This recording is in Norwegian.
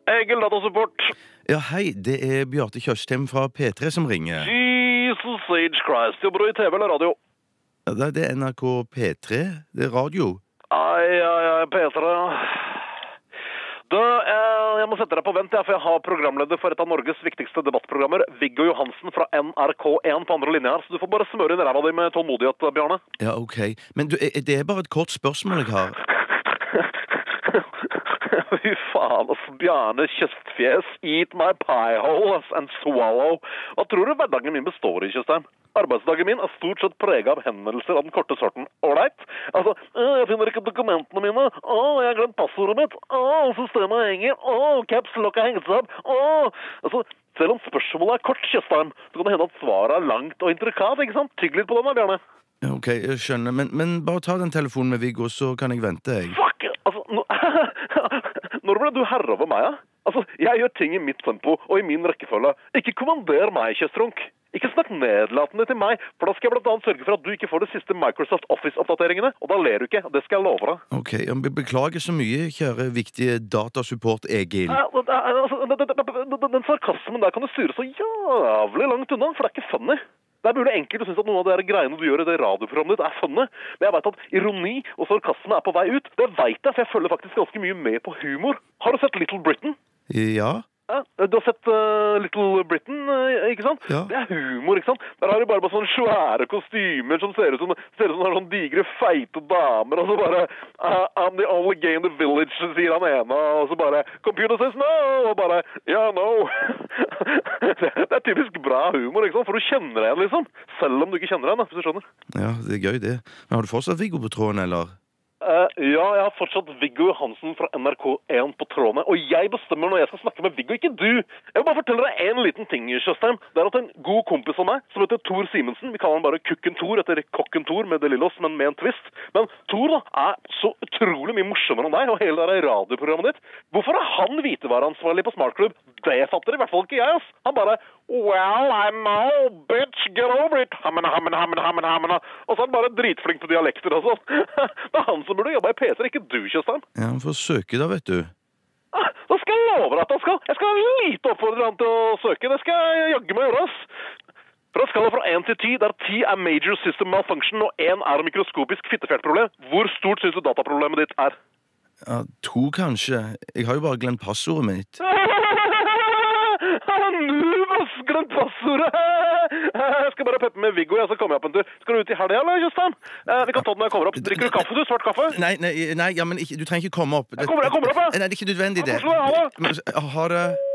Egil Datasupport. Ja, hei, det er Bjarte Tjøstheim fra P3 som ringer. Jesus Age Christ. Jobber du i TV eller radio? Ja, det er NRK P3, det er radio. Ai, P3. Jeg må sette deg på vent, for jeg har programleder for et av Norges viktigste debattprogrammer, Viggo Johansen fra NRK1 på andre linje her, så du får bare smøre inn ræva di med tålmodighet, Bjarne. Ja, ok. Men du, det er bare et kort spørsmål jeg har. Fy faen, Bjarne Kjøstfjes, eat my pie hole and swallow. Hva tror du hverdagen min består i, Kjøstheim? Arbeidsdagen min er stort sett preget av henvendelser av den korte sorten. Ålreit? Altså, jeg finner ikke dokumentene mine. Jeg har glemt passordet mitt. Systemet henger. Caps lock er hengt opp. Altså, selv om spørsmålet er kort, Kjøstheim, så kan det hende at svaret er langt og intrikat, ikke sant? Tygg litt på den, Bjarne. Ja, ok, jeg skjønner. Men bare ta den telefonen med Viggo, så kan jeg vente, jeg. Fuck! Altså, når ble du herre over meg, ja? Altså, jeg gjør ting i mitt tempo og i min rekkefølge. Ikke kommander meg, Kjøstrunk. Ikke snakk nedlatende til meg, for da skal jeg blant annet sørge for at du ikke får de siste Microsoft Office-oppdateringene, og da ler du ikke, det skal jeg love deg. Ok, jeg beklager så mye, kjære viktige datasupport, Egil. Den sarkasmen der kan du styre så jævlig langt unna, for det er ikke funny. Det er mulig enkelt å synes at noen av de greiene du gjør i det radioprogrammet ditt er funny, men jeg vet at ironi og sarkasme er på vei ut. Det vet jeg, for jeg følger faktisk ganske mye med på humor. Har du sett Little Britain? Ja. Du har sett Little Britain, ikke sant? Ja. Det er humor, ikke sant? Der har de bare sånne svære kostymer som ser ut som sånne digre, feite damer, og så bare I'm the only gay in the village, sier han ene, og så bare Computer says no, og bare yeah, no. Det er typisk bra humor, ikke sant? For du kjenner deg, liksom. Selv om du ikke kjenner deg, hvis du skjønner. Ja, det er gøy det. Men har du fortsatt Viggo på tråden, eller? Ja, jeg har fortsatt Viggo Johansen fra NRK1 på trådene, og jeg bestemmer når jeg skal snakke med Viggo, ikke du. Jeg vil bare fortelle deg en liten ting, Kjøstheim. Det er at en god kompis av meg, som heter Tor Simensen, vi kaller han bare Kukken Tor etter Kokken Tor med det lillos, men med en twist. Men Tor da, er så utrolig mye morsommere enn deg, og hele det radioprogrammet ditt. Hvorfor er han hvitevaransvarlig på Smartklubb? Det fatter i hvert fall ikke jeg, ass. Han bare, well, I know, bitch, get over it. Hamena. Og så er han bare dritflink på dialekter og sånn. Det er han som burde jobbe i P3, ikke du, Kjøstheim. Ja, han får søke da, vet du. Da skal jeg love deg at jeg skal lite oppfordre han til å søke. Det skal jeg jagge meg gjøre, ass. Fra skala fra 1 til 10, der 10 er major system malfunction og 1 er mikroskopisk fittefjertproblem, hvor stort synes du dataproblemet ditt er? Ja, 2 kanskje. Jeg har jo bare glemt passordet mitt. Nubas, glemt passordet. Jeg skal bare peppe med Viggo, så kommer jeg opp en tur. Skal du ut i helga, eller, Kjøstheim? Vi kan ta den når jeg kommer opp. Drikker du kaffe, du? Svart kaffe? Nei, ja, men ikke, du trenger ikke komme opp. Jeg kommer opp, ja. Nei, det er ikke nødvendig det. Ha det. Ha det.